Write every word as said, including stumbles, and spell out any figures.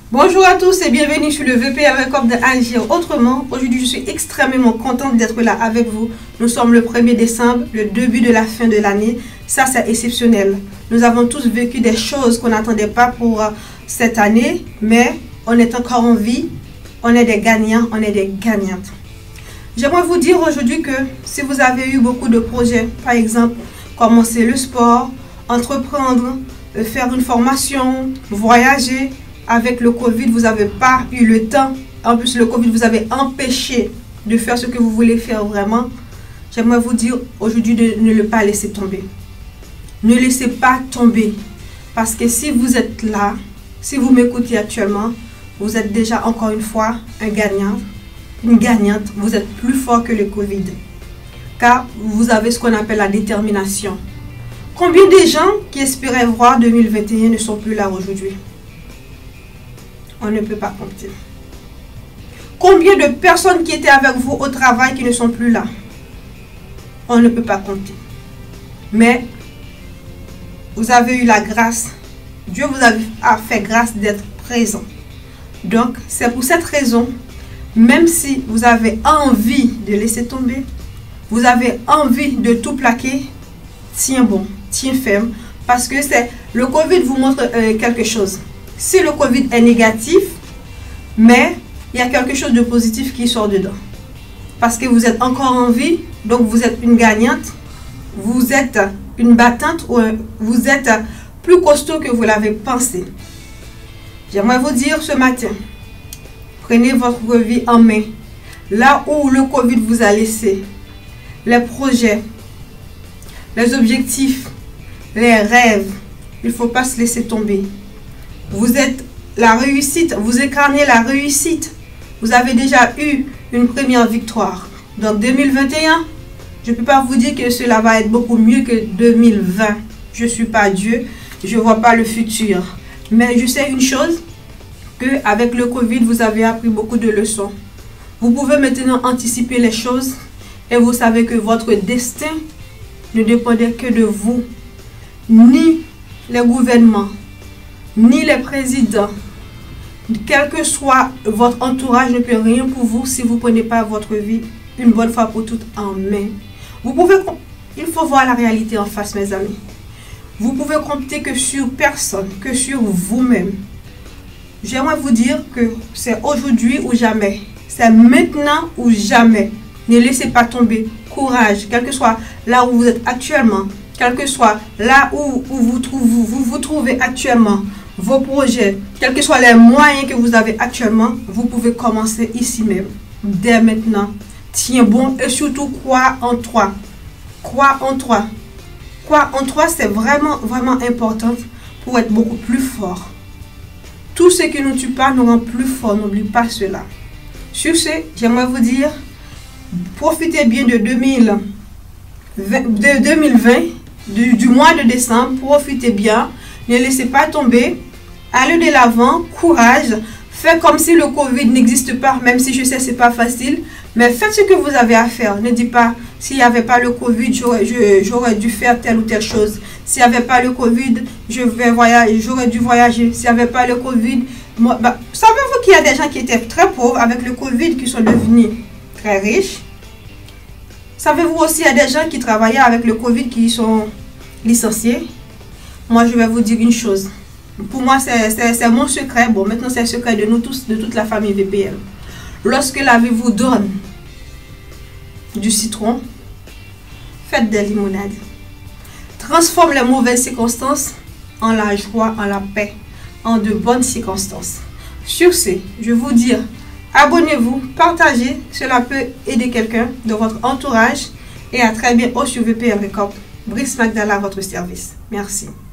Bonjour à tous et bienvenue sur le V P L Record d'Agir Autrement. Aujourd'hui, je suis extrêmement contente d'être là avec vous. Nous sommes le premier décembre, le début de la fin de l'année. Ça, c'est exceptionnel. Nous avons tous vécu des choses qu'on n'attendait pas pour cette année, mais on est encore en vie. On est des gagnants, on est des gagnantes. J'aimerais vous dire aujourd'hui que si vous avez eu beaucoup de projets, par exemple, commencer le sport, entreprendre, faire une formation, voyager, avec le Covid, vous n'avez pas eu le temps. En plus, le Covid vous avez empêché de faire ce que vous voulez faire vraiment. J'aimerais vous dire aujourd'hui de ne le pas laisser tomber. Ne laissez pas tomber. Parce que si vous êtes là, si vous m'écoutez actuellement, vous êtes déjà encore une fois un gagnant, une gagnante. Vous êtes plus fort que le Covid. Car vous avez ce qu'on appelle la détermination. Combien de gens qui espéraient voir deux mille vingt et un ne sont plus là aujourd'hui? On ne peut pas compter. Combien de personnes qui étaient avec vous au travail qui ne sont plus là? On ne peut pas compter. Mais vous avez eu la grâce. Dieu vous a fait grâce d'être présent. Donc, c'est pour cette raison, même si vous avez envie de laisser tomber, vous avez envie de tout plaquer, tiens bon, tiens ferme. Parce que c'est le Covid vous montre euh, quelque chose. Si le Covid est négatif, mais il y a quelque chose de positif qui sort dedans. Parce que vous êtes encore en vie, donc vous êtes une gagnante, vous êtes une battante, ou vous êtes plus costaud que vous l'avez pensé. J'aimerais vous dire ce matin, prenez votre vie en main. Là où le Covid vous a laissé, les projets, les objectifs, les rêves, il ne faut pas se laisser tomber. Vous êtes la réussite, vous incarnez la réussite. Vous avez déjà eu une première victoire. Donc deux mille vingt et un, je ne peux pas vous dire que cela va être beaucoup mieux que deux mille vingt. Je ne suis pas Dieu, je ne vois pas le futur. Mais je sais une chose, qu'avec le Covid, vous avez appris beaucoup de leçons. Vous pouvez maintenant anticiper les choses et vous savez que votre destin ne dépendait que de vous, ni les gouvernements, ni les présidents, quel que soit votre entourage, ne peut rien pour vous si vous ne prenez pas votre vie une bonne fois pour toutes en main. Vous pouvez, il faut voir la réalité en face, mes amis. Vous pouvez compter que sur personne, que sur vous-même. J'aimerais vous dire que c'est aujourd'hui ou jamais. C'est maintenant ou jamais. Ne laissez pas tomber. Courage, quel que soit là où vous êtes actuellement, quel que soit là où, où vous, trouvez, vous, vous vous trouvez actuellement, vos projets, quels que soient les moyens que vous avez actuellement, vous pouvez commencer ici même, dès maintenant. Tiens bon et surtout crois en toi. Crois en toi. Crois en toi, c'est vraiment, vraiment important pour être beaucoup plus fort. Tout ce qui ne nous tue pas nous rend plus fort, n'oublie pas cela. Sur ce, j'aimerais vous dire, profitez bien de deux mille vingt, de deux mille vingt, du, du mois de décembre, profitez bien, ne laissez pas tomber, allez de l'avant, courage, faites comme si le Covid n'existe pas, même si je sais c'est pas facile, mais faites ce que vous avez à faire. Ne dites pas, s'il n'y avait pas le Covid, j'aurais dû faire telle ou telle chose. S'il n'y avait pas le Covid, je vais voyager, j'aurais dû voyager. S'il n'y avait pas le Covid, moi, bah, savez-vous qu'il y a des gens qui étaient très pauvres avec le Covid qui sont devenus très riches? Savez-vous aussi qu'il y a des gens qui travaillaient avec le Covid qui sont licenciés? Moi, je vais vous dire une chose. Pour moi, c'est mon secret. Bon, maintenant, c'est le secret de nous tous, de toute la famille V P L. Lorsque la vie vous donne du citron, faites des limonades. Transforme les mauvaises circonstances en la joie, en la paix, en de bonnes circonstances. Sur ce, je vous dis, abonnez-vous, partagez, cela peut aider quelqu'un de votre entourage. Et à très bientôt sur V P L Record. Brice Magdala à votre service. Merci.